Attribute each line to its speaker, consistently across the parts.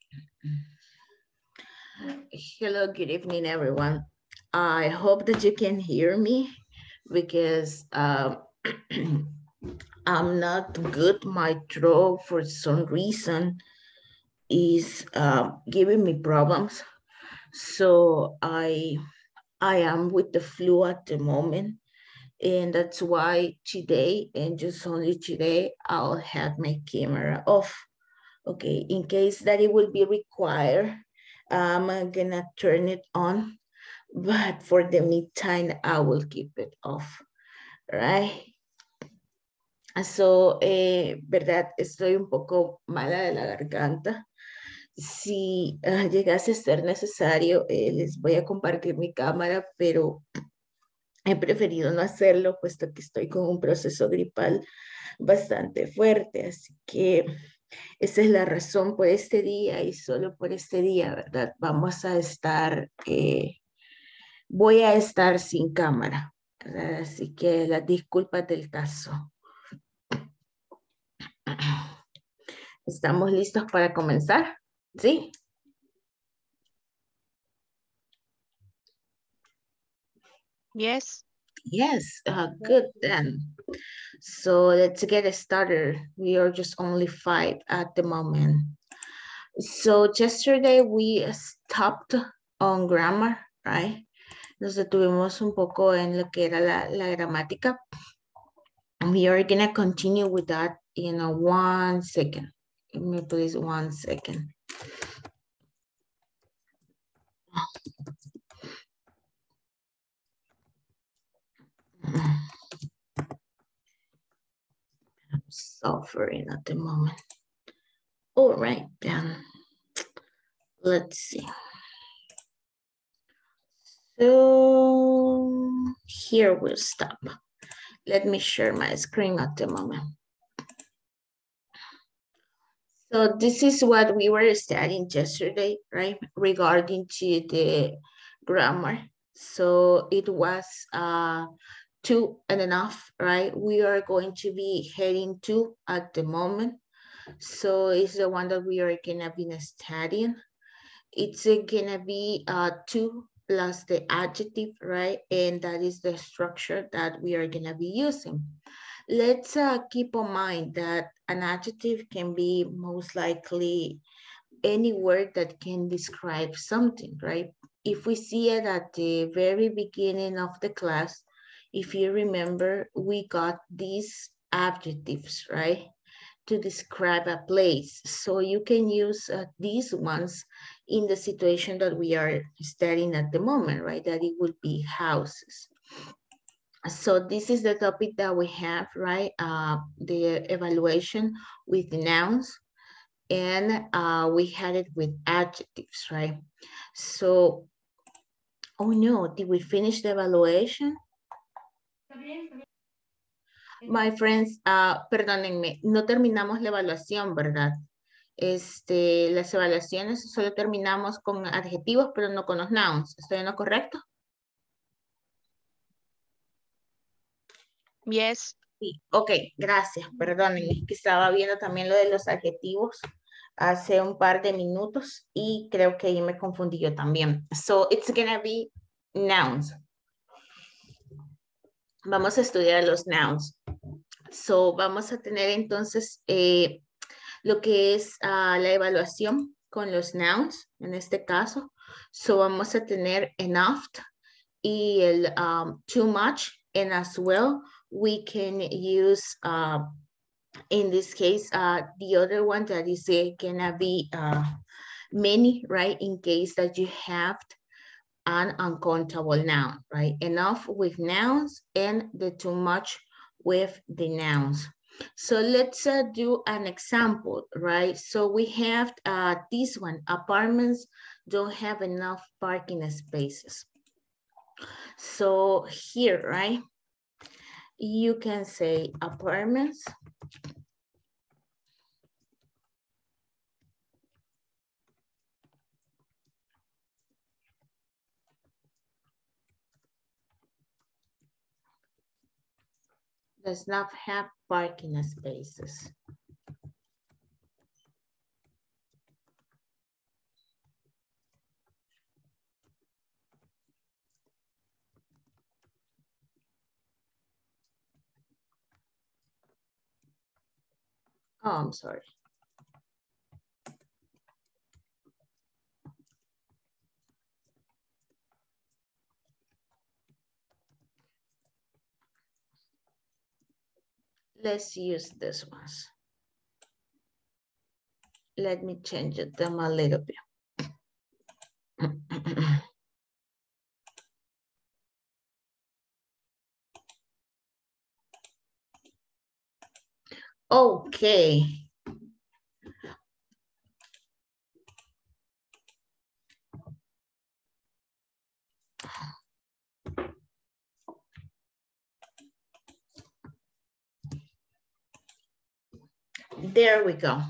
Speaker 1: Hello, good evening, everyone. I hope that you can hear me because I'm not good. My throat, for some reason, is giving me problems. So I am with the flu at the moment, and that's why today and just only today I'll have my camera off. Okay, in case that it will be required, I'm gonna turn it on, but for the meantime, I will keep it off, right? So, verdad, estoy un poco mala de la garganta. Si llegase a ser necesario, les voy a compartir mi cámara, pero he preferido no hacerlo, puesto que estoy con un proceso gripal bastante fuerte, así que esa es la razón por este día y solo por este día, ¿verdad? Voy a estar sin cámara, ¿verdad? Así que las disculpas del caso. ¿Estamos listos para comenzar? ¿Sí?
Speaker 2: Yes.
Speaker 1: Yes, good then. So let's get started. We are just only 5 at the moment. So yesterday we stopped on grammar, right? Nos detuvimos un poco en lo que era la gramática. We are gonna continue with that in 1 second. Give me please 1 second. I'm suffering at the moment. All right, then. Let's see. So here we'll stop. Let me share my screen at the moment. So this is what we were studying yesterday, right? Regarding to the grammar. So it was 2 and enough, right? We are going to be heading to at the moment. So it's the one that we are gonna be studying. It's gonna be 2 plus the adjective, right? And that is the structure that we are gonna be using. Let's keep in mind that an adjective can be most likely any word that can describe something, right? If we see it at the very beginning of the class, if you remember, we got these adjectives, right? To describe a place. So you can use these ones in the situation that we are studying at the moment, right? That it would be houses. So this is the topic that we have, right? The evaluation with nouns, and we had it with adjectives, right? So, oh no, did we finish the evaluation? My friends, perdónenme, no terminamos la evaluación, ¿verdad? Las evaluaciones solo terminamos con adjetivos, pero no con los nouns. ¿Estoy en lo correcto?
Speaker 2: Yes.
Speaker 1: Sí, ok, gracias, perdónenme, que estaba viendo también lo de los adjetivos hace un par de minutos y creo que ahí me confundí yo también. So, it's gonna be nouns. Vamos a estudiar los nouns. So, vamos a tener entonces lo que es la evaluación con los nouns, en este caso. So, vamos a tener enough y el too much, and as well, we can use, in this case, the other one that is gonna be many, right? In case that you have an uncountable noun, right? Enough with nouns and the too much with the nouns. So let's do an example, right? So we have this one, apartments don't have enough parking spaces. So here, right? You can say apartments does not have parking spaces. Oh, I'm sorry. Let's use this ones. Let me change them a little bit. Okay. There we go.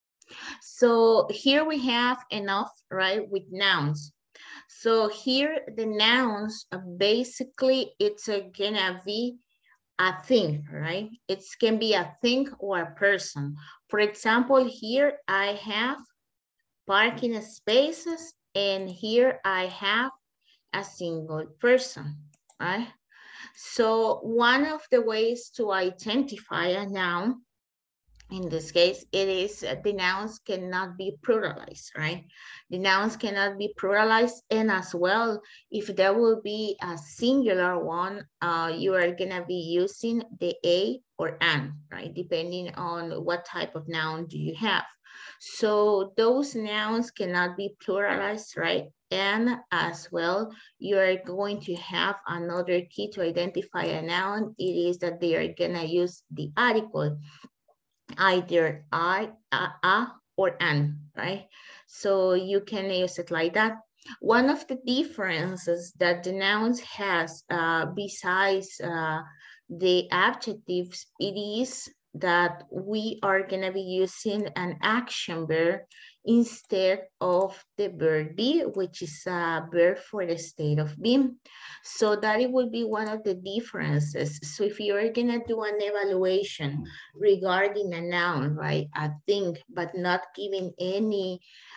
Speaker 1: So here we have enough, right, with nouns. So here the nouns, basically it's gonna be a thing, right? It can be a thing or a person. For example, here I have parking spaces, and here I have a single person, right? So one of the ways to identify a noun, in this case, it is the nouns cannot be pluralized, right? The nouns cannot be pluralized, and as well, if there will be a singular one, you are gonna be using the a or an, right? Depending on what type of noun do you have. So those nouns cannot be pluralized, right? And as well, you are going to have another key to identify a noun. It is that they are gonna use the article, either I, a, or an, right? So you can use it like that. One of the differences that the nouns has, besides the adjectives, it is that we are gonna be using an action verb instead of the verb be, which is a verb for the state of being. So that it will be one of the differences. So if you're gonna do an evaluation regarding a noun, right, a thing, but not giving any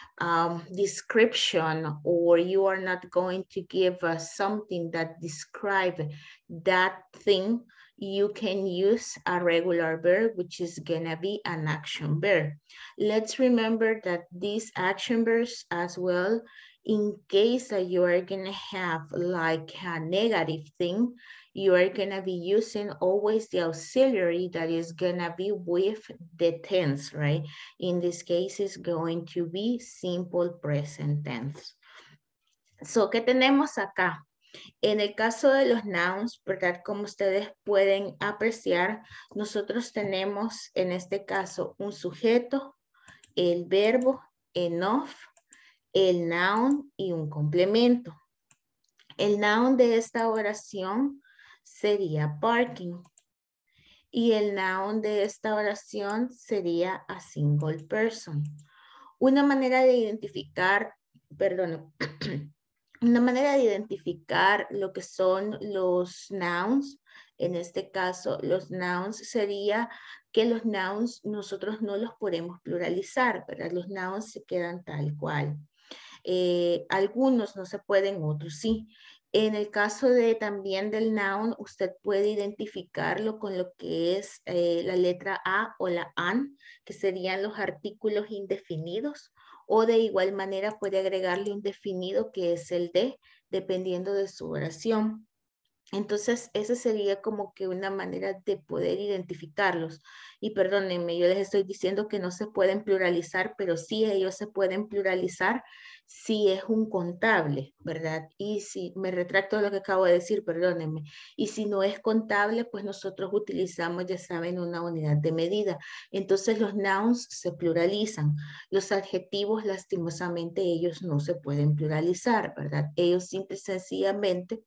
Speaker 1: description, or you are not going to give something that describe that thing, you can use a regular verb, which is gonna be an action verb. Let's remember that these action verbs as well, in case that you are gonna have like a negative thing, you are gonna be using always the auxiliary that is gonna be with the tense, right? In this case, it's going to be simple present tense. So, ¿qué tenemos acá? En el caso de los nouns, ¿verdad? Como ustedes pueden apreciar, nosotros tenemos en este caso un sujeto, el verbo, enough, el noun y un complemento. El noun de esta oración sería parking. Y el noun de esta oración sería a single person. Una manera de identificar, perdón, una manera de identificar lo que son los nouns, en este caso los nouns, sería que los nouns nosotros no los podemos pluralizar, ¿verdad? Los nouns se quedan tal cual. Algunos no se pueden, otros sí. En el caso de también del noun, usted puede identificarlo con lo que es la letra A o la AN, que serían los artículos indefinidos, o de igual manera puede agregarle un definido que es el de, dependiendo de su oración. Entonces, esa sería como que una manera de poder identificarlos. Y perdónenme, yo les estoy diciendo que no se pueden pluralizar, pero sí ellos se pueden pluralizar si es un contable, ¿verdad? Y si, me retracto de lo que acabo de decir, perdónenme. Y si no es contable, pues nosotros utilizamos, ya saben, una unidad de medida. Entonces, los nouns se pluralizan. Los adjetivos, lastimosamente, ellos no se pueden pluralizar, ¿verdad? Ellos simple y sencillamente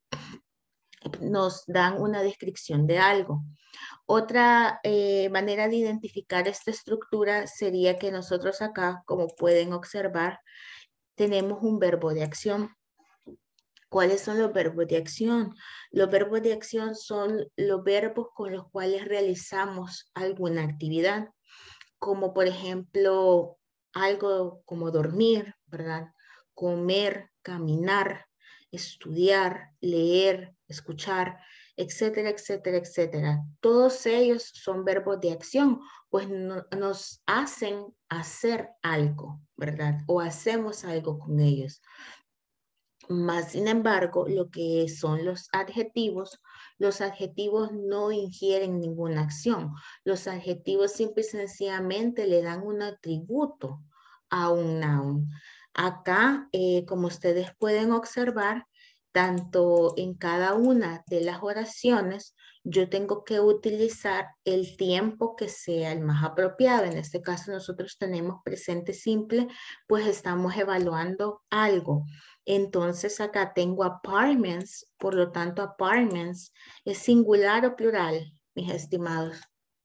Speaker 1: nos dan una descripción de algo. Otra manera de identificar esta estructura sería que nosotros acá, como pueden observar, tenemos un verbo de acción. ¿Cuáles son los verbos de acción? Los verbos de acción son los verbos con los cuales realizamos alguna actividad, como por ejemplo algo como dormir, ¿verdad? Comer, caminar, estudiar, leer, escuchar. etcétera, etcétera, etcétera. Todos ellos son verbos de acción, pues nos hacen hacer algo, ¿verdad? O hacemos algo con ellos. Más sin embargo, lo que son los adjetivos no ingieren ninguna acción. Los adjetivos simple y sencillamente le dan un atributo a un noun. Acá, como ustedes pueden observar, tanto en cada una de las oraciones, yo tengo que utilizar el tiempo que sea el más apropiado. En este caso, nosotros tenemos presente simple, pues estamos evaluando algo. Entonces acá tengo apartments, por lo tanto apartments es singular o plural, mis estimados.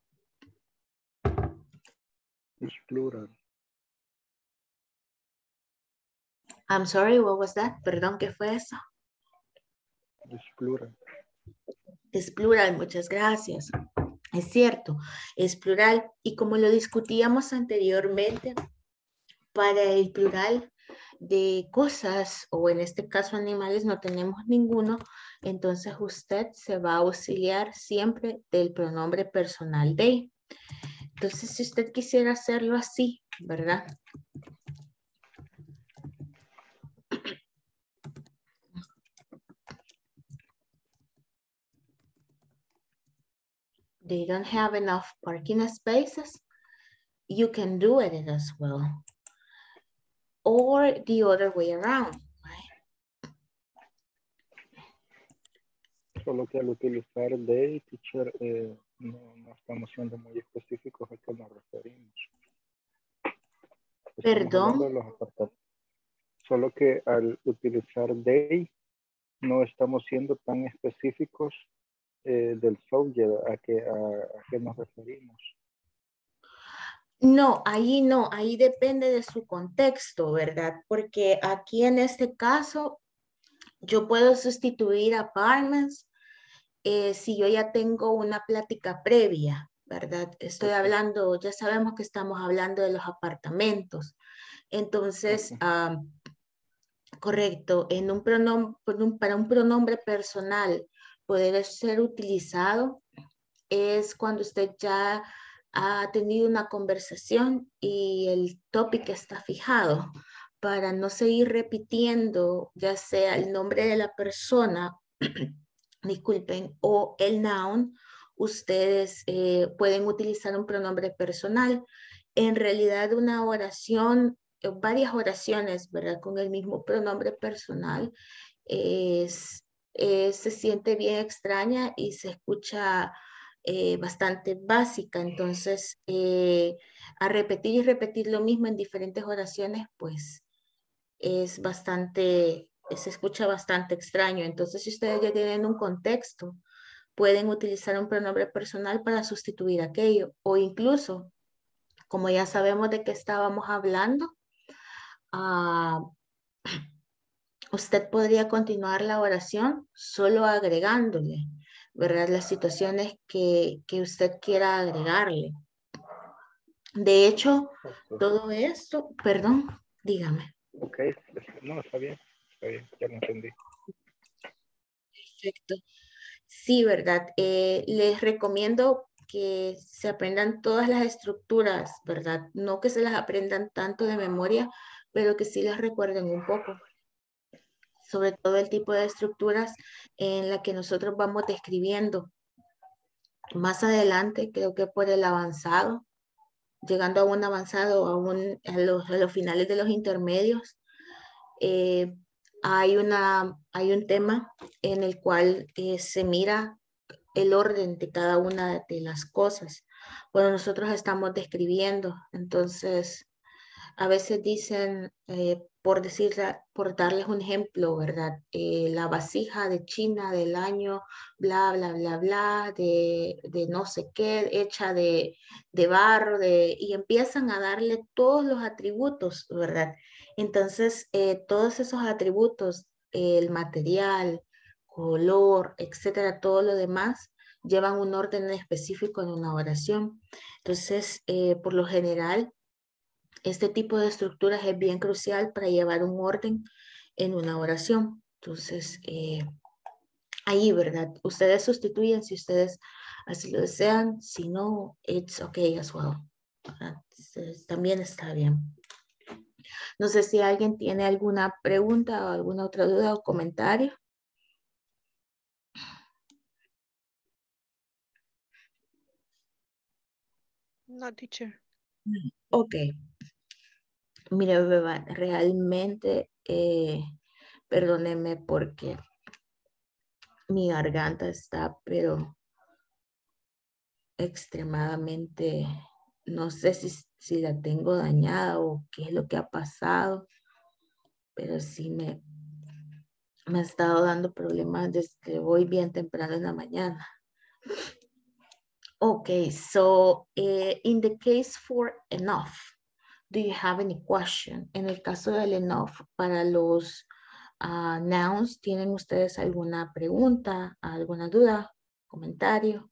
Speaker 3: Es plural.
Speaker 1: I'm sorry, what was that? Perdón, ¿qué fue eso?
Speaker 3: Es plural.
Speaker 1: Es plural, muchas gracias. Es cierto, es plural. Y como lo discutíamos anteriormente, para el plural de cosas, o en este caso animales, no tenemos ninguno, entonces usted se va a auxiliar siempre del pronombre personal they. Entonces, si usted quisiera hacerlo así, ¿verdad? They don't have enough parking spaces. You can do it as well. Or the other way around, right?
Speaker 3: Solo que al utilizar they, teacher, no estamos siendo muy específicos a qué nos referimos. Estamos hablando
Speaker 1: Perdón.
Speaker 3: de los apartados. Solo que al utilizar they, no estamos siendo tan específicos del subject a qué nos referimos.
Speaker 1: No, ahí depende de su contexto, ¿verdad? Porque aquí en este caso, yo puedo sustituir apartments si yo ya tengo una plática previa, ¿verdad? Estoy hablando, ya sabemos que estamos hablando de los apartamentos. Entonces, correcto, en un para un pronombre personal poder ser utilizado es cuando usted ya ha tenido una conversación y el tópico está fijado para no seguir repitiendo ya sea el nombre de la persona, disculpen, o el noun, ustedes pueden utilizar un pronombre personal. En realidad una oración, varias oraciones, ¿verdad? Con el mismo pronombre personal se siente bien extraña y se escucha bastante básica. Entonces, a repetir y repetir lo mismo en diferentes oraciones, pues es bastante, se escucha bastante extraño. Entonces, si ustedes ya tienen un contexto, pueden utilizar un pronombre personal para sustituir aquello. O incluso, como ya sabemos de qué estábamos hablando, usted podría continuar la oración solo agregándole, ¿verdad? Las situaciones que usted quiera agregarle. De hecho, todo esto, perdón, dígame.
Speaker 3: Ok, no, está bien, ya lo entendí.
Speaker 1: Perfecto. Sí, ¿verdad? Les recomiendo que se aprendan todas las estructuras, ¿verdad? No que se las aprendan tanto de memoria, pero que sí las recuerden un poco. Sobre todo el tipo de estructuras en la que nosotros vamos describiendo. Más adelante, creo que por el avanzado, llegando a un avanzado, a los finales de los intermedios, hay un tema en el cual se mira el orden de cada una de las cosas cuando nosotros estamos describiendo. Entonces, a veces dicen, por darles un ejemplo, ¿verdad? La vasija de China del año, bla, bla, bla, bla, de no sé qué, hecha de barro, y empiezan a darle todos los atributos, ¿verdad? Entonces, todos esos atributos, el material, color, etcétera, todo lo demás, llevan un orden específico en una oración. Entonces, por lo general, este tipo de estructuras es bien crucial para llevar un orden en una oración. Entonces, ahí, ¿verdad? Ustedes sustituyen si ustedes así lo desean, si no, it's okay as well. Entonces, también está bien. No sé si alguien tiene alguna pregunta o alguna otra duda o comentario.
Speaker 2: No, teacher.
Speaker 1: Ok. Mire, beba, realmente, perdóneme porque mi garganta está, pero extremadamente, no sé si la tengo dañada o qué es lo que ha pasado, pero sí me ha estado dando problemas desde hoy bien temprano en la mañana. Okay, so in the case for enough, do you have any question? En el caso del enough, para los nouns, ¿tienen ustedes alguna pregunta, alguna duda, comentario?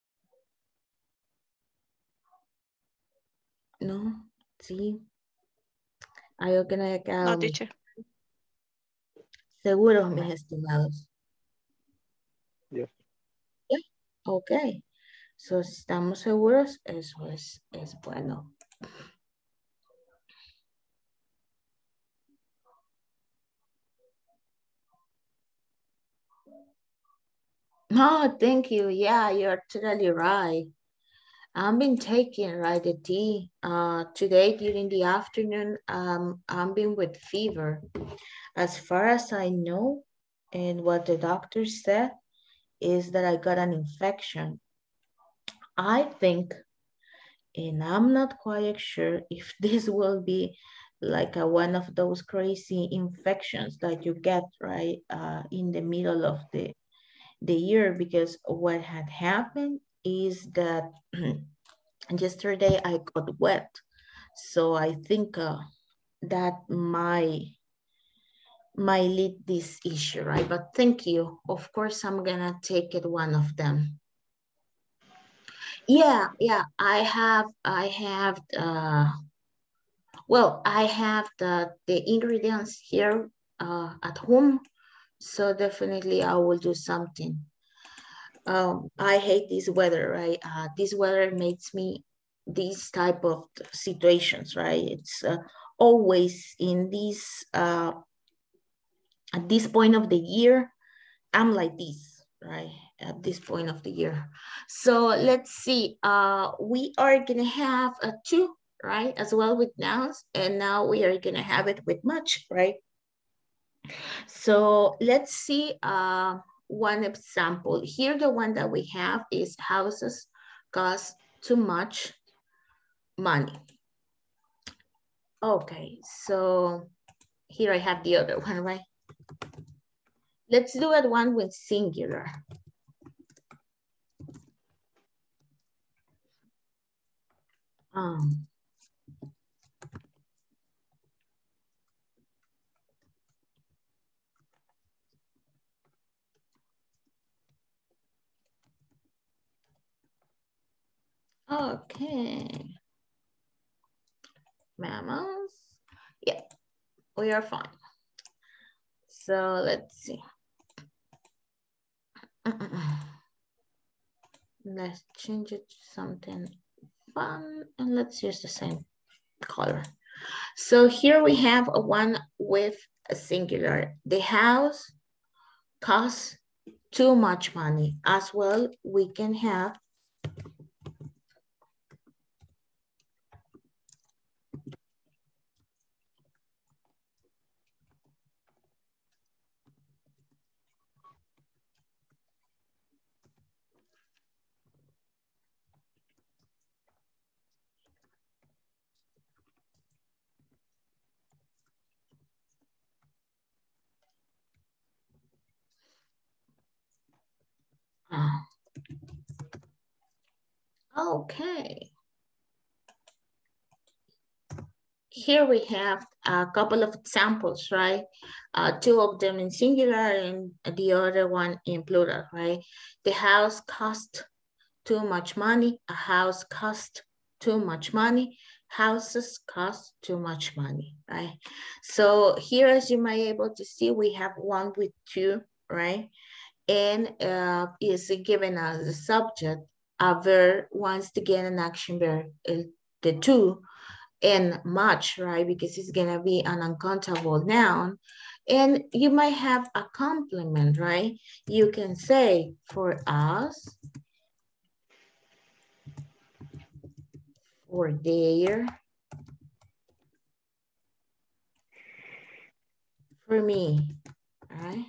Speaker 1: ¿No? ¿Sí? Algo que no haya quedado
Speaker 2: No,
Speaker 1: muy
Speaker 2: teacher.
Speaker 1: seguros, mis estimados.
Speaker 3: Yes.
Speaker 1: Yeah. Ok. So, si estamos seguros, eso es bueno. Oh, thank you. Yeah, you're totally right. I've been taking, right, the tea. Today during the afternoon, I've been with fever. As far as I know, and what the doctor said is that I got an infection. I think, and I'm not quite sure if this will be like one of those crazy infections that you get, right, in the middle of the year, because what had happened is that yesterday I got wet. So I think that might lead this issue, right? But thank you. Of course, I'm gonna take it one of them. Yeah, I have well, I have the ingredients here at home. So definitely I will do something. I hate this weather, right? This weather makes me these type of situations, right? It's always in this at this point of the year, I'm like this, right? At this point of the year. So let's see. We are gonna have a two, right? As well with nouns, and now we are gonna have it with much, right? So let's see one example. Here, the one that we have is houses cost too much money. Okay, so here I have the other one, right? Let's do it one with singular. Okay. Mammals. Yeah, we are fine. So let's see. Let's change it to something fun and let's use the same color. So here we have a one with a singular. The house costs too much money. As well, we can have okay. Here we have a couple of examples, right? Two of them in singular and the other one in plural, right? The house cost too much money. A house cost too much money. Houses cost too much money, right? So here, as you might be able to see, we have one with two, right? and is given as a subject. A verb wants to get an action verb, the to, and much, right? Because it's gonna be an uncountable noun. And you might have a complement, right? You can say for us, for their, for me, right?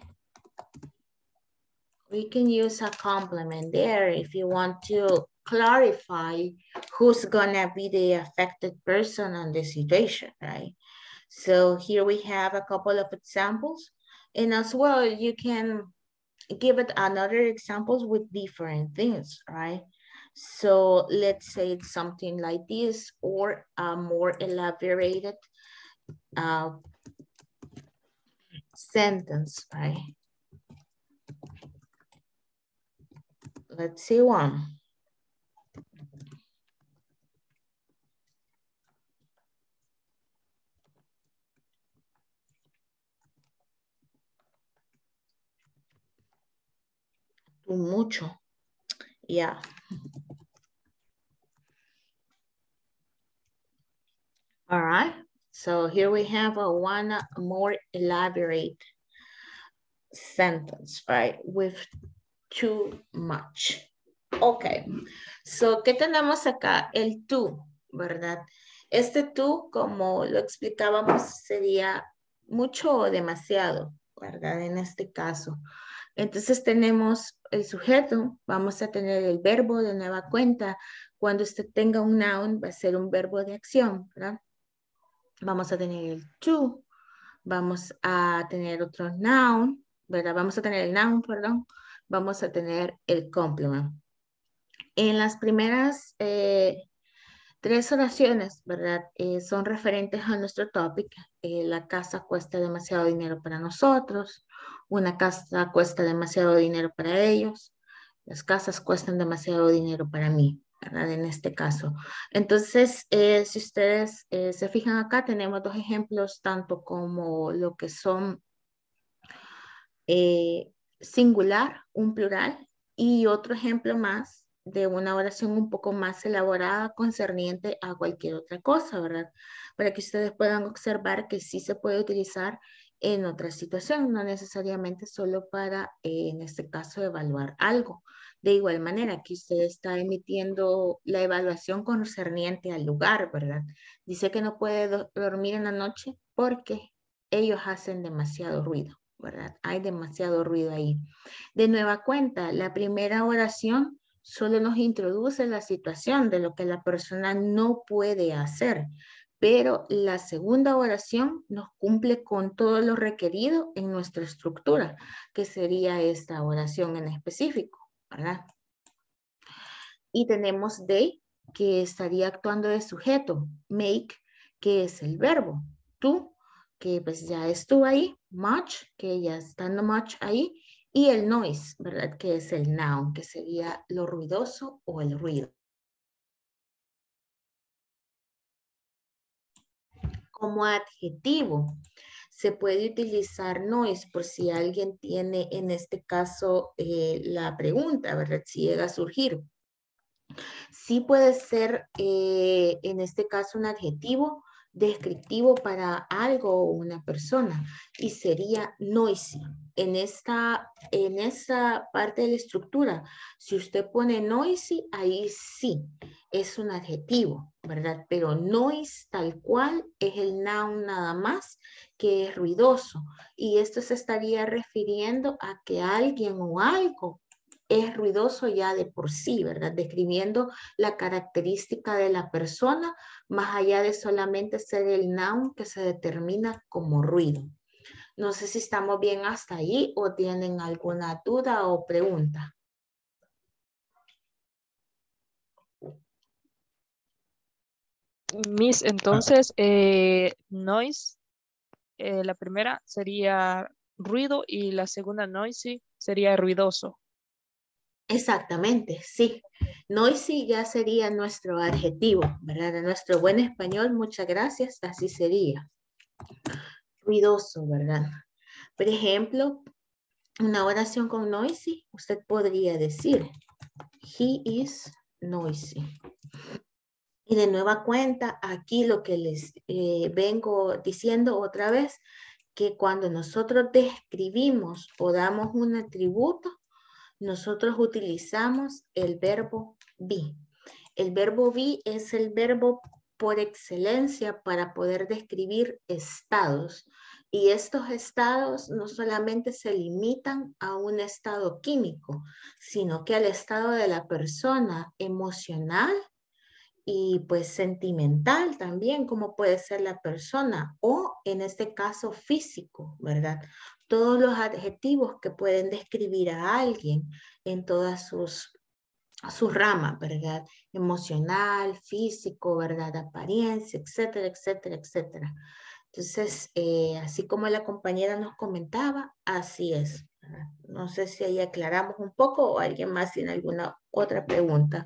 Speaker 1: We can use a complement there if you want to clarify who's gonna be the affected person on the situation, right? So here we have a couple of examples, and as well, you can give it another examples with different things, right? So let's say it's something like this, or a more elaborated sentence, right? Let's see one. Mucho, yeah. All right, so here we have a one more elaborate sentence, right? With too much. Ok, so, ¿qué tenemos acá? El tú, ¿verdad? Este tú, como lo explicábamos, sería mucho o demasiado, ¿verdad? En este caso. Entonces tenemos el sujeto, vamos a tener el verbo de nueva cuenta. Cuando usted tenga un noun, va a ser un verbo de acción, ¿verdad? Vamos a tener el to, vamos a tener otro noun, ¿verdad? Vamos a tener el noun, perdón. Vamos a tener el complement. En las primeras 3 oraciones, ¿verdad? Son referentes a nuestro topic. La casa cuesta demasiado dinero para nosotros. Una casa cuesta demasiado dinero para ellos. Las casas cuestan demasiado dinero para mí, ¿verdad? En este caso. Entonces, si ustedes se fijan acá, tenemos 2 ejemplos, tanto como lo que son singular, un plural, y otro ejemplo más de una oración un poco más elaborada concerniente a cualquier otra cosa, ¿verdad? Para que ustedes puedan observar que sí se puede utilizar en otra situación, no necesariamente solo para, en este caso, evaluar algo. De igual manera, que usted está emitiendo la evaluación concerniente al lugar, ¿verdad? Dice que no puede dormir en la noche porque ellos hacen demasiado ruido, ¿verdad? Hay demasiado ruido ahí. De nueva cuenta, la primera oración solo nos introduce la situación de lo que la persona no puede hacer, pero la segunda oración nos cumple con todo lo requerido en nuestra estructura, que sería esta oración en específico, ¿verdad? Y tenemos they, que estaría actuando de sujeto, make, que es el verbo, tú, que pues ya estuvo ahí, much, que ya estando much ahí, y el noise, ¿verdad? Que es el noun, que sería lo ruidoso o el ruido. Como adjetivo, se puede utilizar noise por si alguien tiene en este caso la pregunta, ¿verdad? Si llega a surgir. Sí puede ser en este caso un adjetivo descriptivo para algo o una persona y sería noisy. En esa parte de la estructura, si usted pone noisy, ahí sí es un adjetivo, ¿verdad? Pero noise tal cual es el noun nada más que es ruidoso y esto se estaría refiriendo a que alguien o algo es ruidoso ya de por sí, ¿verdad? Describiendo la característica de la persona, más allá de solamente ser el noun que se determina como ruido. No sé si estamos bien hasta ahí o tienen alguna duda o pregunta.
Speaker 2: Miss, entonces, noise, la primera sería ruido y la segunda noisy sería ruidoso.
Speaker 1: Exactamente, sí. Noisy ya sería nuestro adjetivo, ¿verdad? En nuestro buen español, muchas gracias, así sería. Ruidoso, ¿verdad? Por ejemplo, una oración con noisy, usted podría decir, he is noisy. Y de nueva cuenta, aquí lo que les vengo diciendo otra vez, que cuando nosotros describimos o damos un atributo, nosotros utilizamos el verbo be. El verbo be es el verbo por excelencia para poder describir estados. Y estos estados no solamente se limitan a un estado químico, sino que al estado de la persona emocional y pues sentimental también, como puede ser la persona, o en este caso físico, ¿verdad? Todos los adjetivos que pueden describir a alguien en todas sus ramas, ¿verdad? Emocional, físico, ¿verdad? Apariencia, etcétera, etcétera, etcétera. Entonces, así como la compañera nos comentaba, así es, ¿verdad? No sé si ahí aclaramos un poco o alguien más tiene alguna otra pregunta.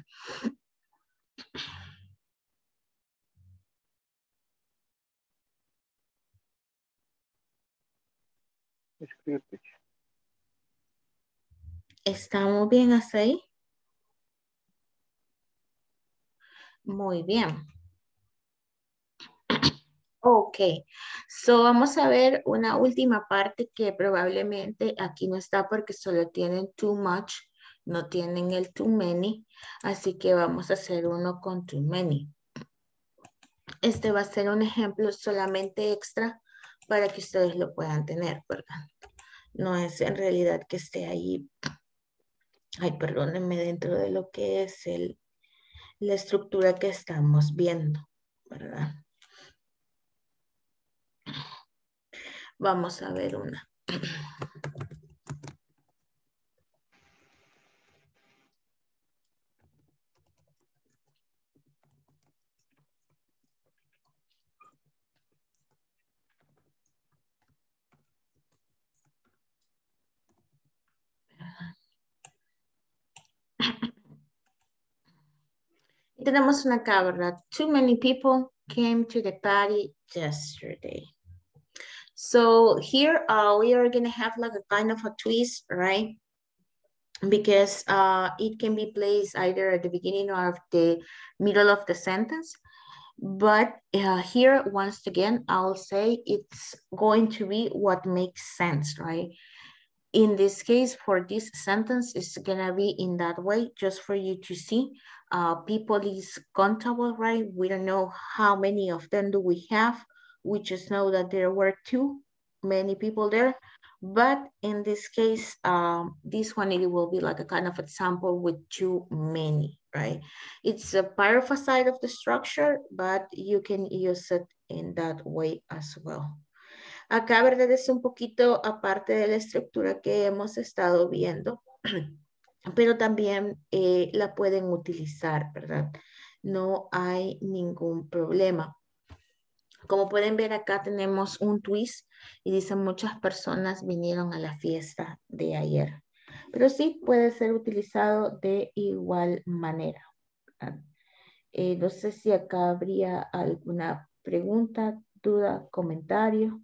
Speaker 1: ¿Estamos bien hasta ahí? Muy bien. Ok, so vamos a ver una última parte que probablemente aquí no está porque solo tienen too much, no tienen el too many, así que vamos a hacer uno con too many. Este va a ser un ejemplo solamente extra para que ustedes lo puedan tener, ¿verdad? No es en realidad que esté ahí, ay, perdónenme, dentro de lo que es la estructura que estamos viendo, ¿verdad? Vamos a ver una. Y tenemos una acá, ¿verdad? Too many people came to the party yesterday. So here we are going to have like a kind of a twist, right? Because it can be placed either at the beginning or the middle of the sentence. But here, once again, I'll say it's going to be what makes sense, right? In this case, for this sentence, it's gonna be in that way, just for you to see. People is countable, right? We don't know how many of them do we have. We just know that there were too many people there. But in this case, this one, it will be like a kind of example with too many, right? It's a part of a side of the structure, but you can use it in that way as well. Acá, ¿verdad? Es un poquito aparte de la estructura que hemos estado viendo, pero también la pueden utilizar, ¿verdad? No hay ningún problema. Como pueden ver acá tenemos un twist y dice muchas personas vinieron a la fiesta de ayer. Pero sí puede ser utilizado de igual manera. No sé si acá habría alguna pregunta, duda, comentario.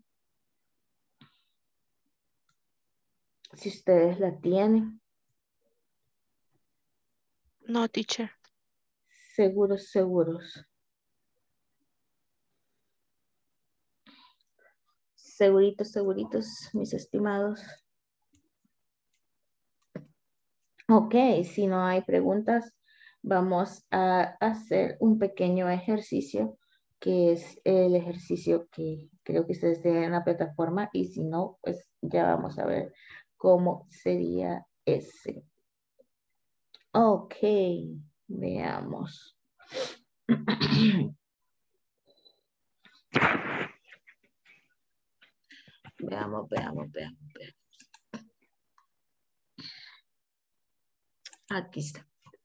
Speaker 1: Si ustedes la tienen.
Speaker 2: No, teacher.
Speaker 1: Seguros, seguros. Seguritos, seguritos, mis estimados. Ok, si no hay preguntas, vamos a hacer un pequeño ejercicio, que es el ejercicio que creo que ustedes tienen en la plataforma, y si no, pues ya vamos a ver cómo sería ese. Ok, veamos. Veamos. Aquí está.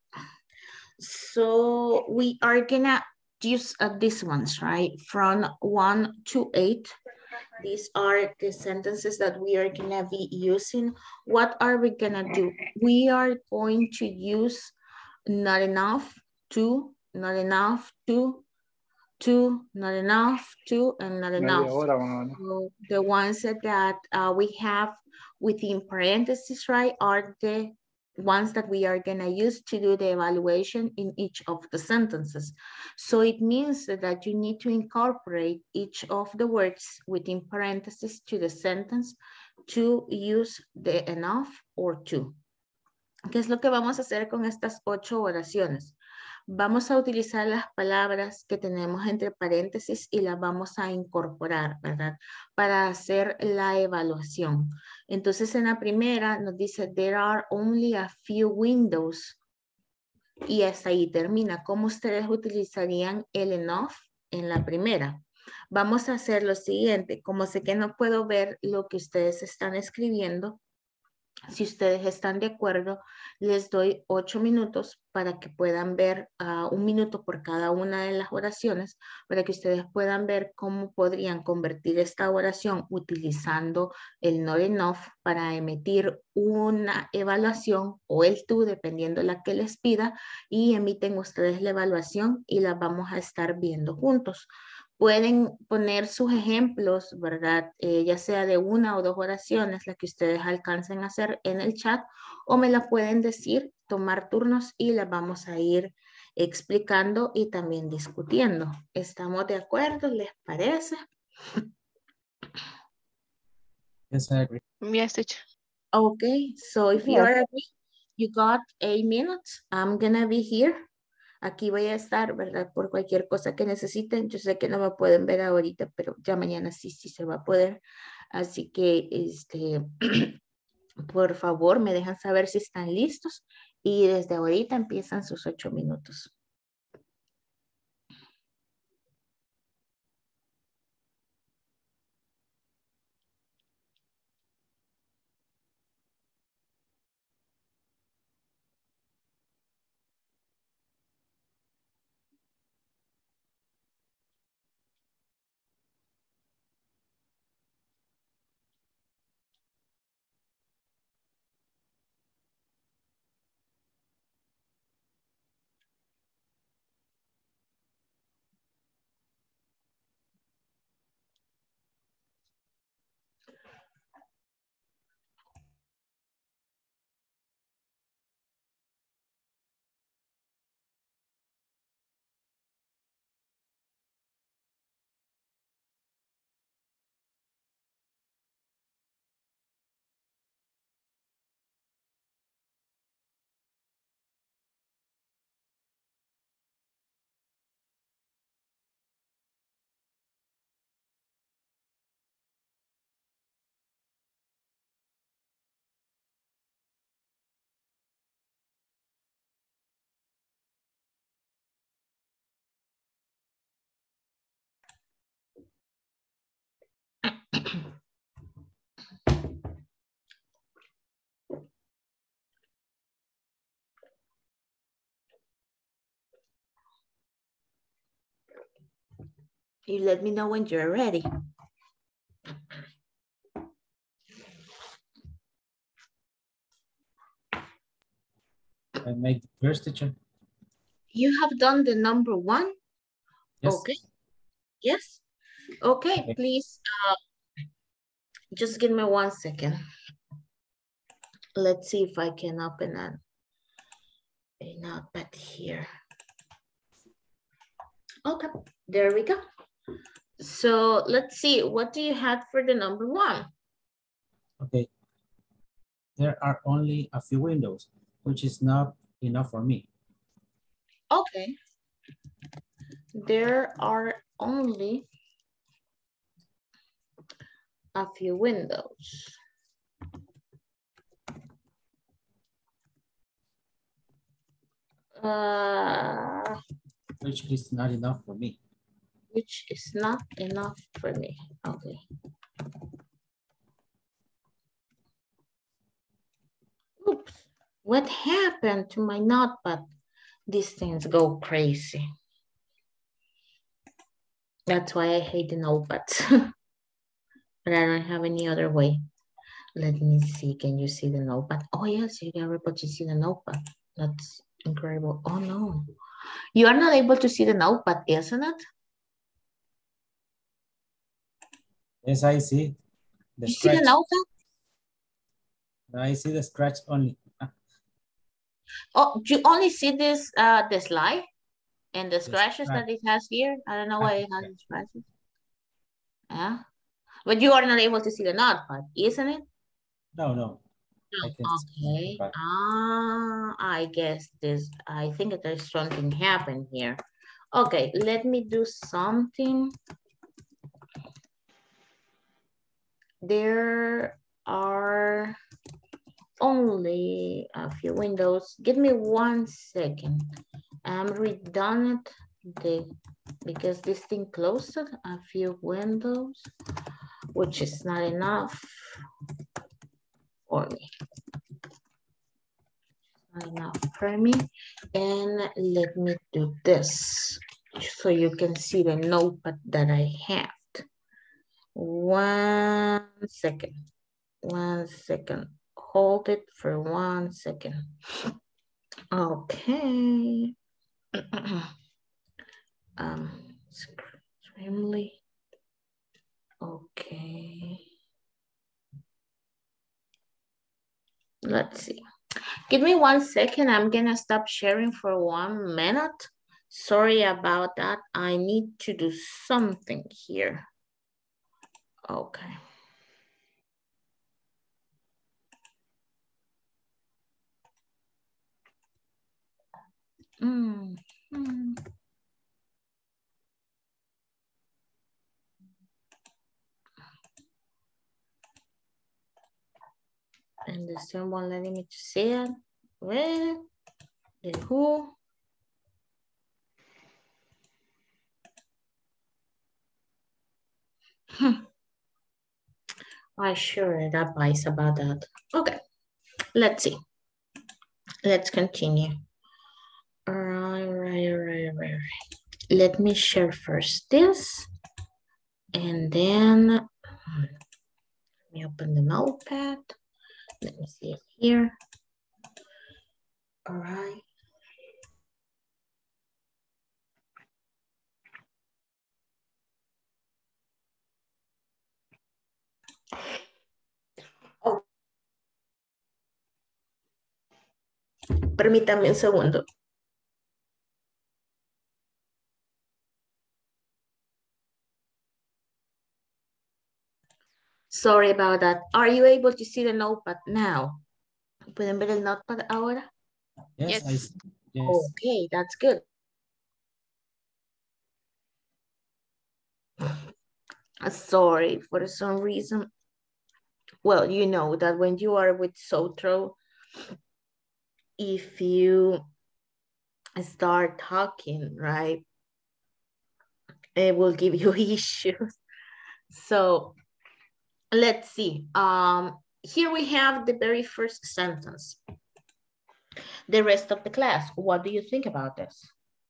Speaker 1: So we are gonna use these ones, right? From 1 to 8. These are the sentences that we are gonna be using. What are we gonna do? We are going to use not enough to, not enough to, two, not enough, two, and not enough.
Speaker 3: Media hora van a venir.
Speaker 1: So the ones that we have within parentheses, right, are the ones that we are gonna use to do the evaluation in each of the sentences. So it means that you need to incorporate each of the words within parentheses to the sentence to use the enough or to. ¿Qué es lo que vamos a hacer con estas 8 oraciones? Vamos a utilizar las palabras que tenemos entre paréntesis y las vamos a incorporar, ¿verdad? Para hacer la evaluación. Entonces, en la primera nos dice, there are only a few windows. Y hasta ahí termina. ¿Cómo ustedes utilizarían el enough en la primera? Vamos a hacer lo siguiente. Como sé que no puedo ver lo que ustedes están escribiendo, si ustedes están de acuerdo, les doy 8 minutos para que puedan ver 1 minuto por cada una de las oraciones, para que ustedes puedan ver cómo podrían convertir esta oración utilizando el not enough para emitir una evaluación o el to, dependiendo la que les pida, y emiten ustedes la evaluación y la vamos a estar viendo juntos. Pueden poner sus ejemplos, ¿verdad? Ya sea de 1 o 2 oraciones, la que ustedes alcancen a hacer en el chat, o me la pueden decir, tomar turnos y las vamos a ir explicando y también discutiendo. ¿Estamos de acuerdo? ¿Les parece?
Speaker 4: Yes, I agree.
Speaker 2: Yes, teacher.
Speaker 1: Okay, so if you are agree, you got 8 minutes. I'm gonna be here. Aquí voy a estar, ¿verdad? Por cualquier cosa que necesiten. Yo sé que no me pueden ver ahorita, pero ya mañana sí se va a poder. Así que, por favor, me dejan saber si están listos. Y desde ahorita empiezan sus 8 minutos. You let me know when you're ready.
Speaker 4: I make the first, teacher.
Speaker 1: You have done the number 1?
Speaker 4: Yes.
Speaker 1: Okay. Yes. Okay, please just give me 1 second. Let's see if I can open a notepad here. Okay, there we go. So let's see, what do you have for the number 1?
Speaker 4: Okay. There are only a few windows, which is not enough for me.
Speaker 1: Okay. There are only a few windows.
Speaker 4: Which is not enough for me.
Speaker 1: Which is not enough for me. Okay. Oops. What happened to my notepad? These things go crazy. That's why I hate the notepads. But I don't have any other way. Let me see. Can you see the notepad? Oh, yes, you are able to see the notepad. That's incredible. Oh, no. You are not able to see the notepad, isn't it?
Speaker 4: Yes, I see the
Speaker 1: You see the
Speaker 4: scratch.
Speaker 1: notepad?
Speaker 4: I see the scratch only.
Speaker 1: Oh, you only see this, the slide and the
Speaker 4: The
Speaker 1: scratches
Speaker 4: scratch.
Speaker 1: that it has here? I don't know why it has
Speaker 4: Yeah.
Speaker 1: the scratches. Yeah. But you are not able to see the notepad, isn't it?
Speaker 4: No, no. I can see
Speaker 1: Okay.
Speaker 4: but
Speaker 1: I guess I think there's something happened here. Okay, let me do something. There are only a few windows. Give me 1 second. I'm redone it because this thing closed a few windows, which is not enough for me. Not enough for me. And let me do this so you can see the notepad that I have. 1 second. 1 second. Hold it for 1 second. Okay. Extremely. Okay. Let's see. Give me 1 second. I'm gonna stop sharing for 1 minute. Sorry about that. I need to do something here. Okay. And the someone letting me to see it. Where? The who? I sure advice about that. Okay, let's see. Let's continue. All right. Let me share first this. And then let me open the notepad. Let me see it here. All right. Oh. Permítame un segundo. Sorry about that. Are you able to see the notepad now? ¿Pueden ver el notepad ahora?
Speaker 4: yes,
Speaker 2: Yes.
Speaker 4: I see. Yes.
Speaker 1: Okay, that's good. Sorry, for some reason. Well, you know that when you are with Sotro, if you start talking, right, it will give you issues. So let's see. Here we have the very first sentence. The rest of the class, what do you think about this?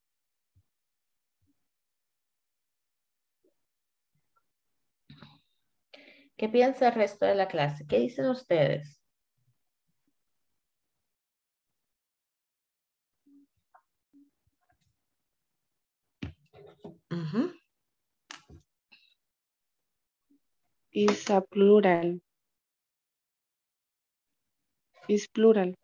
Speaker 1: ¿Qué piensa el resto de la clase? ¿Qué dicen ustedes?
Speaker 5: Is a plural. Is plural.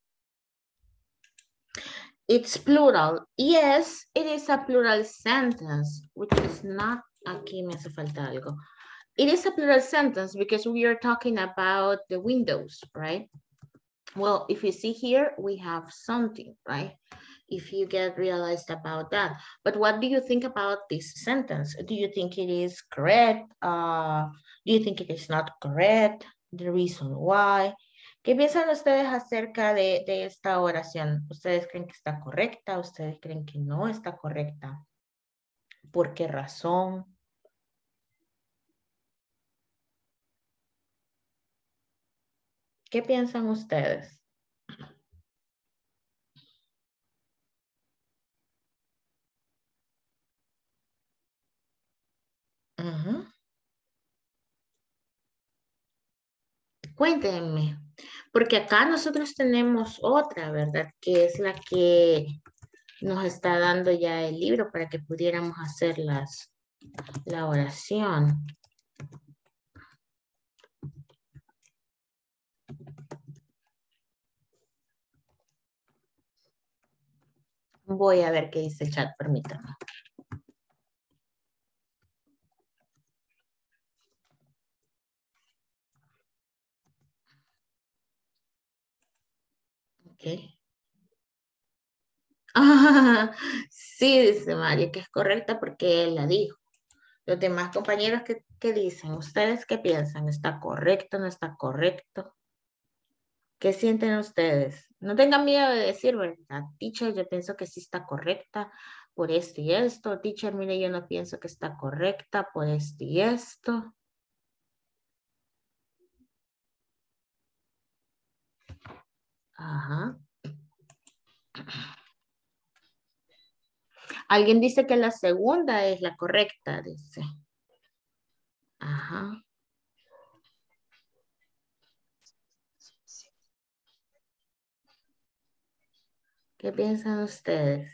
Speaker 1: It's plural. Yes, it is a plural sentence, which is not, aquí me hace falta algo. It is a plural sentence because we are talking about the windows, right? Well, if you see here, we have something, right? If you get realized about that. But what do you think about this sentence? Do you think it is correct? Do you think it is not correct? The reason why? ¿Qué piensan ustedes acerca de esta oración? ¿Ustedes creen que está correcta? ¿Ustedes creen que no está correcta? ¿Por qué razón? ¿Qué piensan ustedes? Cuéntenme, porque acá nosotros tenemos otra, ¿verdad? Que es la que nos está dando ya el libro para que pudiéramos hacer la oración. Voy a ver qué dice el chat, permítanme. Ok. Ah, sí, dice Mario, que es correcta porque él la dijo. Los demás compañeros, ¿qué dicen? ¿Ustedes qué piensan? ¿Está correcto? ¿No está correcto? ¿Qué sienten ustedes? No tengan miedo de decir, ¿verdad? Teacher, yo pienso que sí está correcta por esto y esto. Teacher, mire, yo no pienso que está correcta por esto y esto. Ajá. Alguien dice que la segunda es la correcta, dice. Ajá. ¿Qué piensan ustedes?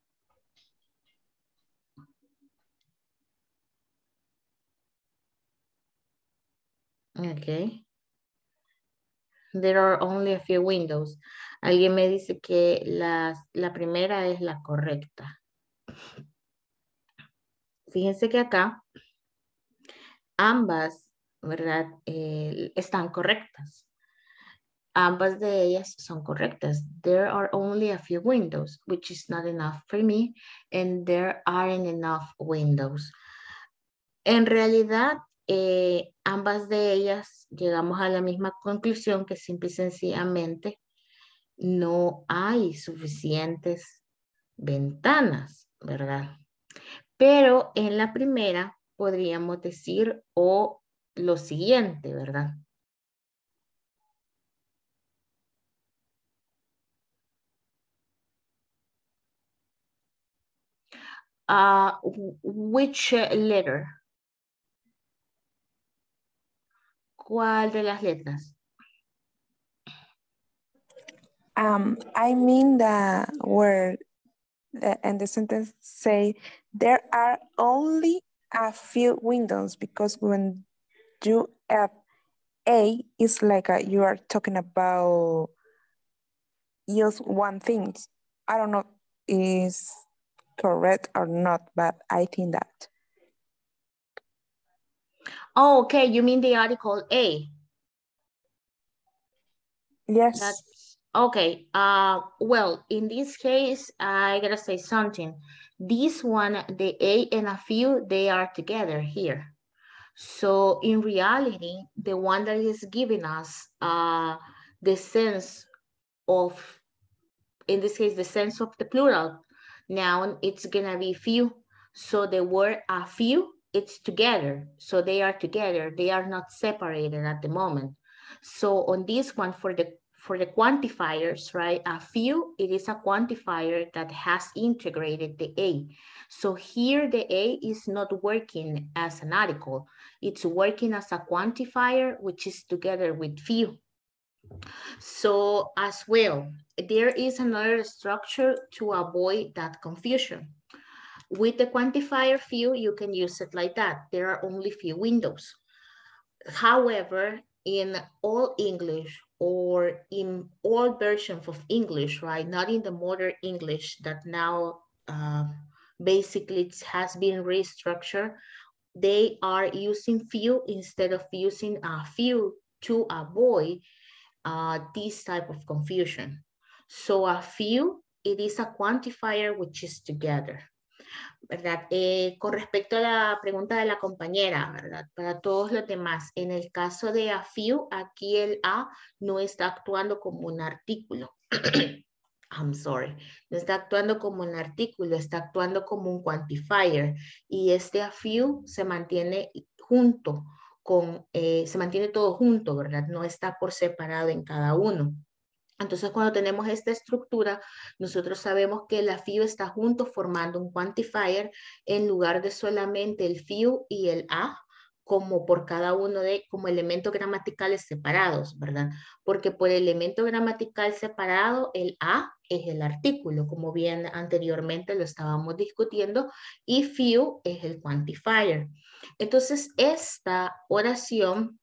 Speaker 1: Ok. There are only a few windows. Alguien me dice que la primera es la correcta. Fíjense que acá ambas, ¿verdad? Están correctas. Ambas de ellas son correctas. There are only a few windows, which is not enough for me, and there aren't enough windows. En realidad, ambas de ellas llegamos a la misma conclusión que simple y sencillamente no hay suficientes ventanas, ¿verdad? Pero en la primera podríamos decir o lo siguiente, ¿verdad? Which letter? ¿Cuál de las letras?
Speaker 6: I mean the word and the sentence say there are only a few windows because when you add a, it's like you are talking about just one thing. I don't know is correct or not, but I think that.
Speaker 1: Oh, okay, you mean the article A.
Speaker 6: Yes.
Speaker 1: That's okay. Well, in this case, I gotta say something. This one, the A and a few, they are together here. So in reality, the one that is giving us the sense of, in this case, the sense of the plural noun, it's gonna be few. So the word a few, it's together. So they are together. They are not separated at the moment. So on this one, for the quantifiers, right, a few, it is a quantifier that has integrated the A. So here the A is not working as an article. It's working as a quantifier, which is together with few. So as well, there is another structure to avoid that confusion. With the quantifier few, you can use it like that. There are only few windows. However, in all English or in all versions of English, right? Not in the modern English that now basically it has been restructured. They are using few instead of using a few to avoid this type of confusion. So a few, it is a quantifier which is together. ¿Verdad? Con respecto a la pregunta de la compañera, ¿verdad? Para todos los demás, en el caso de a few, aquí el a no está actuando como un artículo. I'm sorry. No está actuando como un artículo, está actuando como un quantifier. Y este a few se mantiene junto con, se mantiene todo junto, ¿verdad? No está por separado en cada uno. Entonces, cuando tenemos esta estructura, nosotros sabemos que la few está junto formando un quantifier en lugar de solamente el few y el a, como por cada uno de, como elementos gramaticales separados, ¿verdad? Porque por elemento gramatical separado, el a es el artículo, como bien anteriormente lo estábamos discutiendo, y few es el quantifier. Entonces, esta oración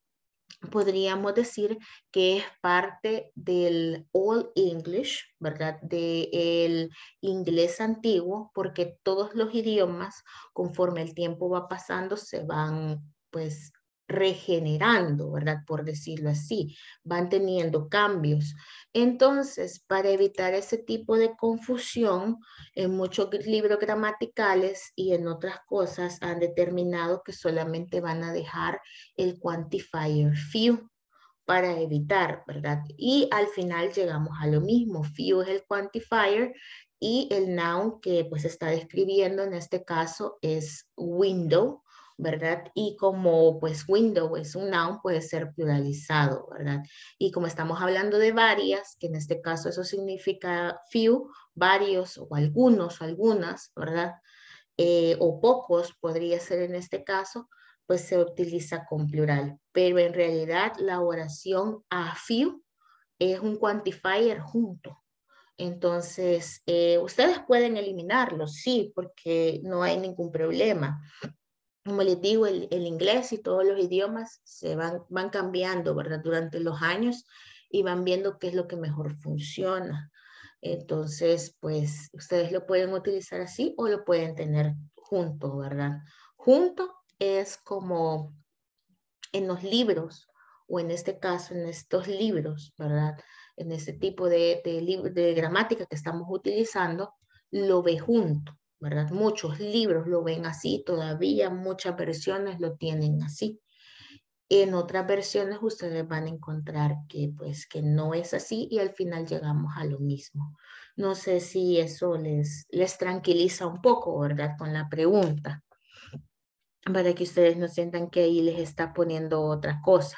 Speaker 1: podríamos decir que es parte del Old English, ¿verdad? Del inglés antiguo, porque todos los idiomas, conforme el tiempo va pasando, se van, pues, regenerando, ¿verdad? Por decirlo así, van teniendo cambios. Entonces, para evitar ese tipo de confusión, en muchos libros gramaticales y en otras cosas han determinado que solamente van a dejar el quantifier few para evitar, ¿verdad? Y al final llegamos a lo mismo. Few es el quantifier y el noun que pues está describiendo en este caso es window, ¿verdad? Y como pues window es un noun, puede ser pluralizado, ¿verdad? Y como estamos hablando de varias, que en este caso eso significa few, varios o algunos o algunas, ¿verdad? O pocos podría ser en este caso, pues se utiliza con plural. Pero en realidad la oración a few es un quantifier junto. Entonces, ustedes pueden eliminarlo, sí, porque no hay ningún problema. Como les digo, el inglés y todos los idiomas se van cambiando, ¿verdad? Durante los años y van viendo qué es lo que mejor funciona. Entonces, pues ustedes lo pueden utilizar así o lo pueden tener junto, ¿verdad? Junto es como en los libros o en este caso en estos libros, ¿verdad? En este tipo de gramática que estamos utilizando, lo ve junto, ¿verdad? Muchos libros lo ven así, todavía muchas versiones lo tienen así. En otras versiones ustedes van a encontrar que pues que no es así y al final llegamos a lo mismo. No sé si eso les tranquiliza un poco, ¿verdad? Con la pregunta, para que ustedes no sientan que ahí les está poniendo otra cosa.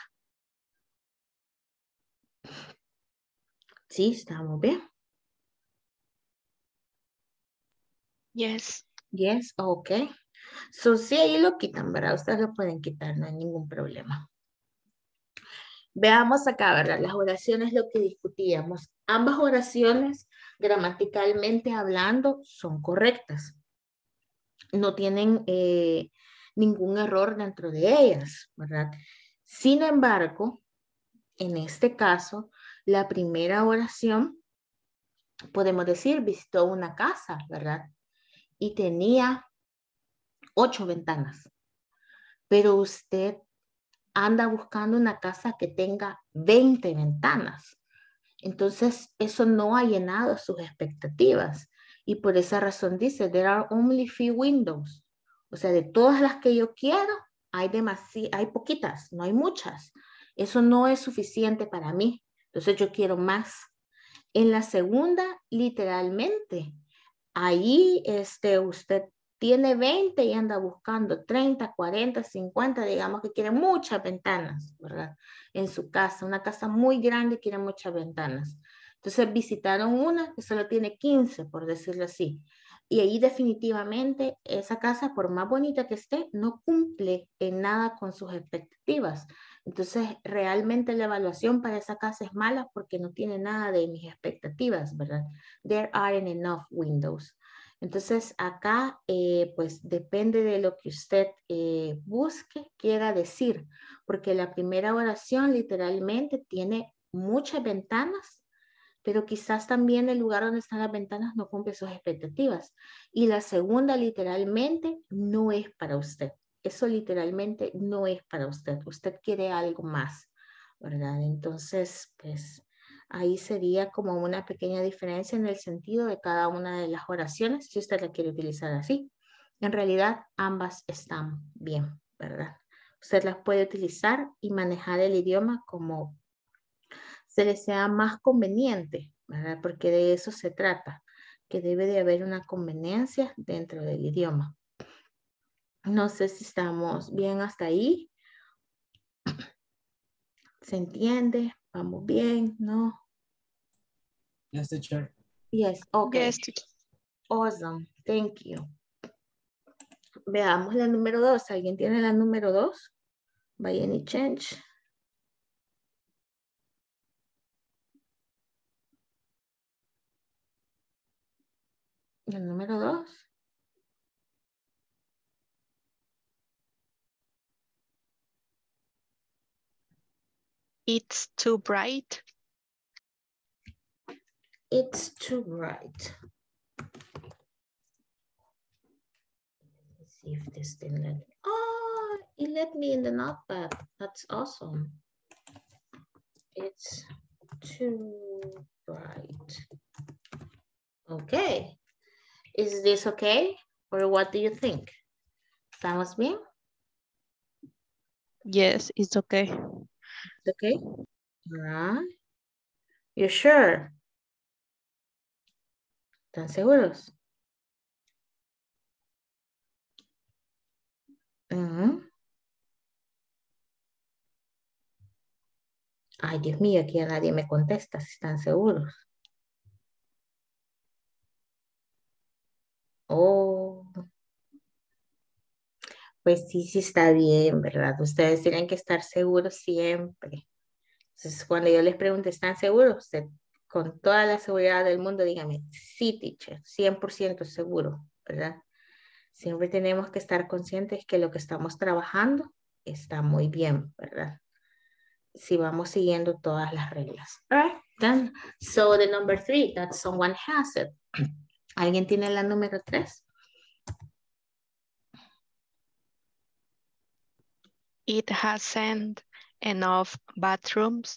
Speaker 1: Sí, estamos bien.
Speaker 5: Yes.
Speaker 1: Yes, ok. So, sí, ahí lo quitan, ¿verdad? Ustedes lo pueden quitar, no hay ningún problema. Veamos acá, ¿verdad? Las oraciones, lo que discutíamos. Ambas oraciones, gramaticalmente hablando, son correctas. No tienen ningún error dentro de ellas, ¿verdad? Sin embargo, en este caso, la primera oración, podemos decir, visitó una casa, ¿verdad? Y tenía 8 ventanas. Pero usted anda buscando una casa que tenga 20 ventanas. Entonces, eso no ha llenado sus expectativas. Y por esa razón dice, there are only few windows. O sea, de todas las que yo quiero, hay poquitas, no hay muchas. Eso no es suficiente para mí. Entonces, yo quiero más. En la segunda, literalmente, ahí usted tiene 20 y anda buscando 30, 40, 50, digamos que quiere muchas ventanas, ¿verdad? En su casa, una casa muy grande quiere muchas ventanas. Entonces visitaron una que solo tiene 15, por decirlo así. Y ahí definitivamente esa casa, por más bonita que esté, no cumple en nada con sus expectativas. Entonces, realmente la evaluación para esa casa es mala porque no tiene nada de mis expectativas, ¿verdad? There aren't enough windows. Entonces, acá, pues depende de lo que usted busque, quiera decir, porque la primera oración literalmente tiene muchas ventanas, pero quizás también el lugar donde están las ventanas no cumple sus expectativas. Y la segunda literalmente no es para usted. Eso literalmente no es para usted. Usted quiere algo más, ¿verdad? Entonces, pues ahí sería como una pequeña diferencia en el sentido de cada una de las oraciones, si usted la quiere utilizar así. En realidad, ambas están bien, ¿verdad? Usted las puede utilizar y manejar el idioma como se le sea más conveniente, ¿verdad? Porque de eso se trata, que debe de haber una conveniencia dentro del idioma. No sé si estamos bien hasta ahí. ¿Se entiende? ¿Vamos bien? ¿No?
Speaker 4: Yes, teacher.
Speaker 1: Yes, okay.
Speaker 2: Yes, teacher.
Speaker 1: Awesome. Thank you. Veamos la número 2. ¿Alguien tiene la número 2? By any change? La número 2.
Speaker 5: It's too bright.
Speaker 1: It's too bright. Let's see if this thing let me. Oh, it let me in the notepad. That's awesome. It's too bright. Okay. Is this okay? Or what do you think? ¿Estamos bien?
Speaker 2: Yes, it's okay.
Speaker 1: It's okay? All right. You sure? ¿Están seguros? Ay, Dios mío, aquí a nadie me contesta si están seguros. Oh. Pues sí, sí está bien, ¿verdad? Ustedes tienen que estar seguros siempre. Entonces, cuando yo les pregunte, ¿están seguros? Usted, con toda la seguridad del mundo, dígame, sí, teacher, 100% seguro, ¿verdad? Siempre tenemos que estar conscientes que lo que estamos trabajando está muy bien, ¿verdad? Si vamos siguiendo todas las reglas. All right, done. So the number 3, that someone has it. ¿Alguien tiene la número 3?
Speaker 5: It hasn't enough bathrooms.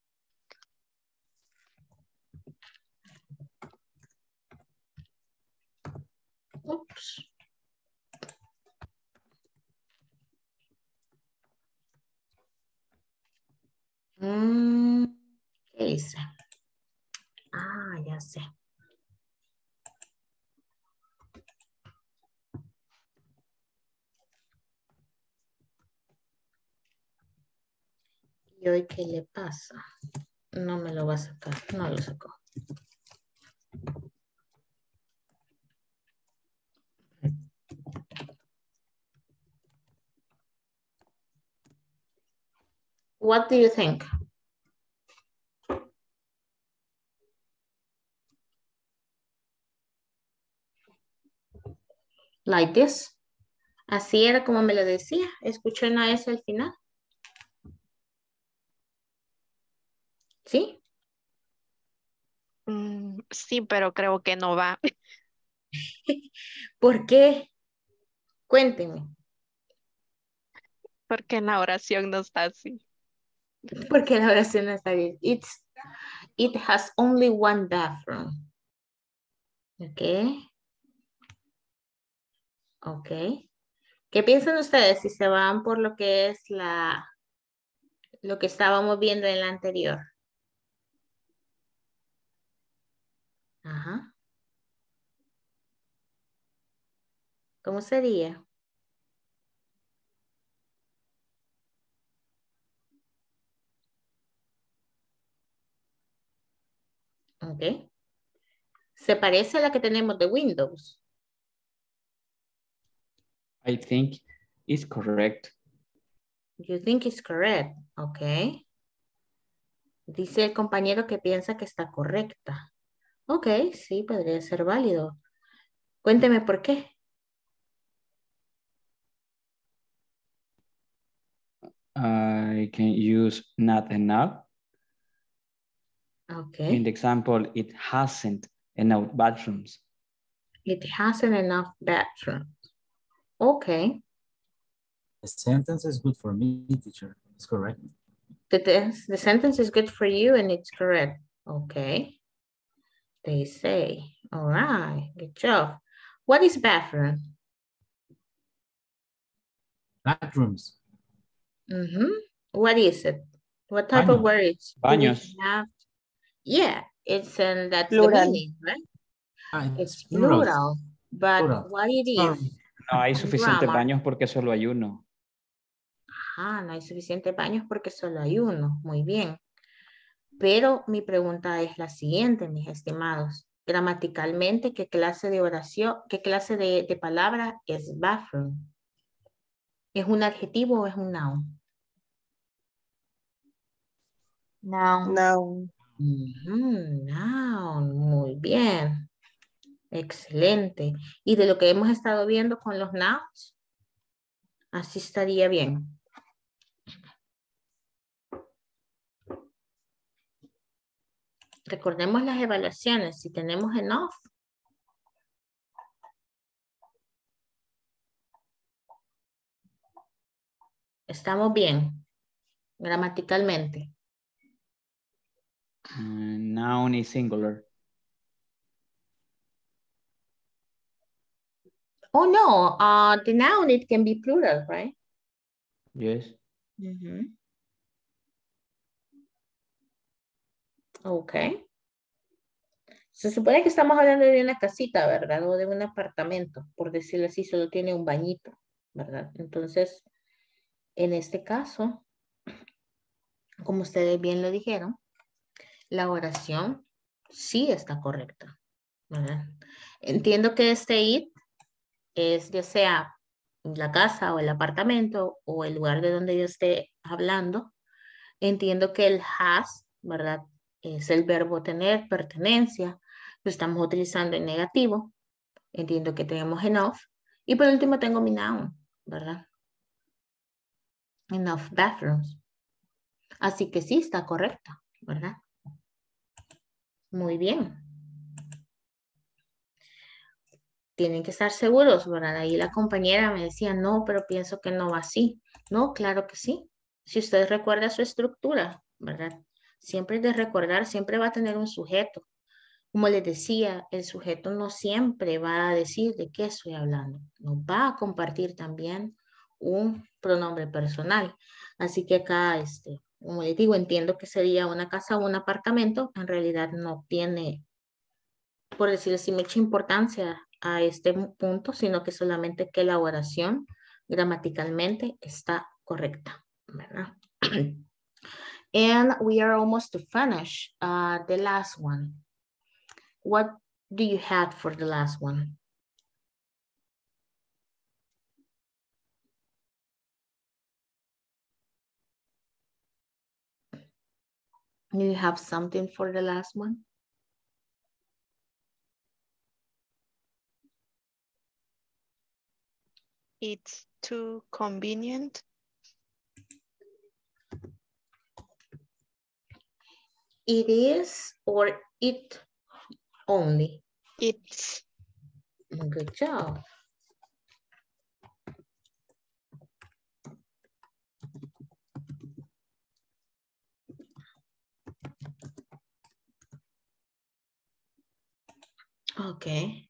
Speaker 1: Oops. ¿Qué dice? Ah, ya sé. ¿Y hoy qué le pasa? No me lo va a sacar, no lo sacó. What do you think? Like this. Así era como me lo decía. ¿Escuchó una S al final? ¿Sí?
Speaker 5: Sí, pero creo que no va.
Speaker 1: ¿Por qué? Cuénteme.
Speaker 5: Porque en la oración no está así.
Speaker 1: Porque la oración no está bien. It has only one bathroom. Ok. Ok. ¿Qué piensan ustedes si se van por lo que es lo que estábamos viendo en la anterior? Ajá. ¿Cómo sería? Ok. Se parece a la que tenemos de Windows.
Speaker 7: I think it's correct.
Speaker 1: You think it's correct. Ok. Dice el compañero que piensa que está correcta. Ok, sí, podría ser válido. Cuénteme por qué.
Speaker 7: I can use not enough.
Speaker 1: Ok.
Speaker 7: In the example, it hasn't enough bathrooms.
Speaker 1: It hasn't enough bathrooms. Ok.
Speaker 4: The sentence is good for me, teacher. It's correct.
Speaker 1: The sentence is good for you and it's correct. Okay. They say. All right. Good job. What is bathroom?
Speaker 4: Bathrooms.
Speaker 1: What is it? What type of
Speaker 4: Baños.
Speaker 1: words do we
Speaker 7: Baños.
Speaker 1: have? Yeah, it's and that's
Speaker 6: Plural.
Speaker 1: the meaning, right? It's plural. But
Speaker 4: Plural.
Speaker 1: what it is?
Speaker 7: No hay
Speaker 1: in
Speaker 7: suficientes
Speaker 1: grammar.
Speaker 7: baños porque solo hay uno.
Speaker 1: Ah, no hay suficientes baños porque solo hay uno. Muy bien. Pero mi pregunta es la siguiente, mis estimados. Gramaticalmente, ¿qué clase de oración, qué clase de palabra es bathroom? ¿Es un adjetivo o es un noun?
Speaker 6: Noun.
Speaker 1: Noun, muy bien. Excelente. Y de lo que hemos estado viendo con los nouns, así estaría bien. Recordemos las evaluaciones. Si tenemos enough, estamos bien gramaticalmente.
Speaker 7: Noun is singular.
Speaker 1: Oh no, the noun, it can be plural, right?
Speaker 7: Yes.
Speaker 1: Ok. Se supone que estamos hablando de una casita, ¿verdad? O de un apartamento, por decirlo así, solo tiene un bañito, ¿verdad? Entonces, en este caso, como ustedes bien lo dijeron, la oración sí está correcta, ¿verdad? Entiendo que este it es ya sea la casa o el apartamento o el lugar de donde yo esté hablando. Entiendo que el has, ¿verdad? Es el verbo tener, pertenencia. Lo estamos utilizando en negativo. Entiendo que tenemos enough. Y por último tengo mi noun, ¿verdad? Enough bathrooms. Así que sí está correcta, ¿verdad? Muy bien. Tienen que estar seguros, ¿verdad? Ahí la compañera me decía, no, pero pienso que no va así. No, claro que sí. Si usted recuerda su estructura, ¿verdad? Siempre de recordar, siempre va a tener un sujeto. Como les decía, el sujeto no siempre va a decir de qué estoy hablando. Nos va a compartir también un pronombre personal. Así que acá, como les digo, entiendo que sería una casa o un apartamento. En realidad no tiene, por decirlo así, mucha importancia a este punto, sino que solamente que la oración gramaticalmente está correcta, ¿verdad? And we are almost to finish the last one. What do you have for the last one? Do you have something for the last one?
Speaker 5: It's too convenient.
Speaker 1: It is or it only?
Speaker 5: It's.
Speaker 1: Good job. Okay.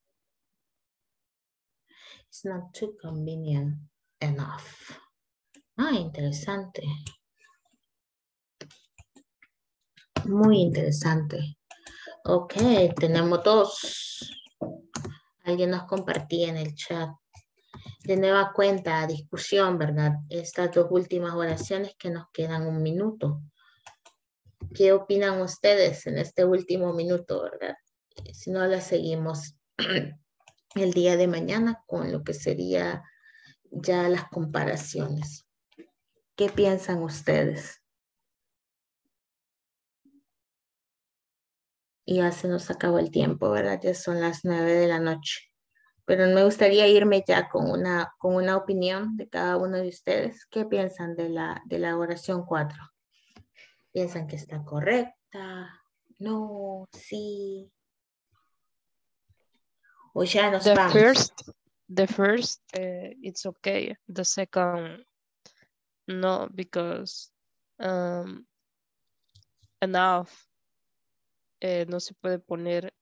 Speaker 1: It's not too convenient enough. Interesante. Muy interesante. Ok, tenemos dos. Alguien nos compartía en el chat. De nueva cuenta, discusión, ¿verdad? Estas dos últimas oraciones que nos quedan un minuto. ¿Qué opinan ustedes en este último minuto, verdad? Si no, la seguimos el día de mañana con lo que sería ya las comparaciones. ¿Qué piensan ustedes? Y ya se nos acabó el tiempo, ¿verdad? Ya son las 9 de la noche. Pero me gustaría irme ya con una opinión de cada uno de ustedes. ¿Qué piensan de la oración 4? ¿Piensan que está correcta? No, sí. O ya nos vamos.
Speaker 2: The first, it's okay. The second, no, because enough, no se puede poner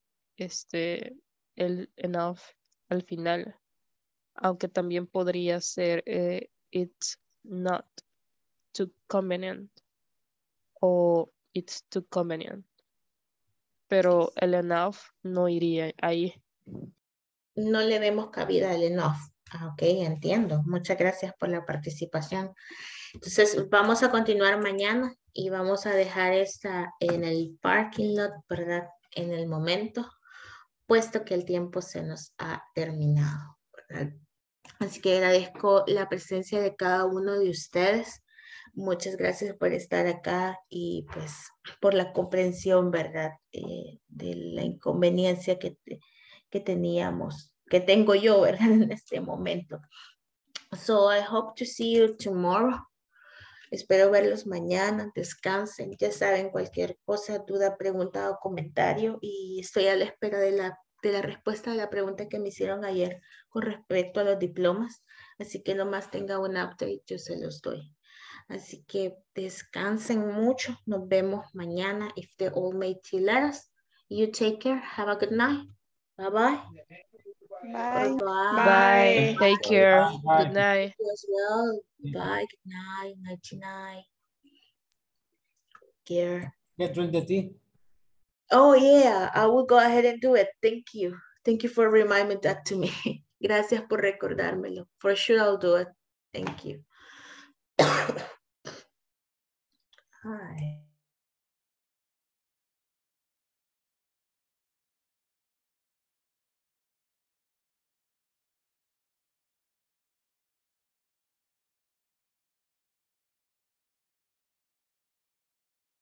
Speaker 2: el enough al final, aunque también podría ser it's not too convenient o it's too convenient, pero el enough no iría ahí.
Speaker 1: No le demos cabida al enough. Ok, entiendo. Muchas gracias por la participación. Entonces, vamos a continuar mañana y vamos a dejar esta en el parking lot, ¿verdad? En el momento, puesto que el tiempo se nos ha terminado, ¿verdad? Así que agradezco la presencia de cada uno de ustedes. Muchas gracias por estar acá y pues por la comprensión, ¿verdad? De la inconveniencia que teníamos, que tengo yo, ¿verdad? En este momento. So I hope to see you tomorrow. Espero verlos mañana. Descansen. Ya saben, cualquier cosa, duda, pregunta o comentario. Y estoy a la espera de la respuesta a la pregunta que me hicieron ayer con respecto a los diplomas. Así que nomás tenga un update, yo se los doy. Así que descansen mucho. Nos vemos mañana. If the all made you let us. You take care. Have a good night. Bye-bye.
Speaker 5: Bye.
Speaker 1: Bye-bye.
Speaker 2: Bye. Take care.
Speaker 4: Bye.
Speaker 2: Good night.
Speaker 1: You as well. Bye. Good night. Night-night. Care.
Speaker 4: Get drink the tea.
Speaker 1: Oh, yeah. I will go ahead and do it. Thank you. Thank you for reminding that to me. Gracias por recordármelo. For sure I'll do it. Thank you. Hi.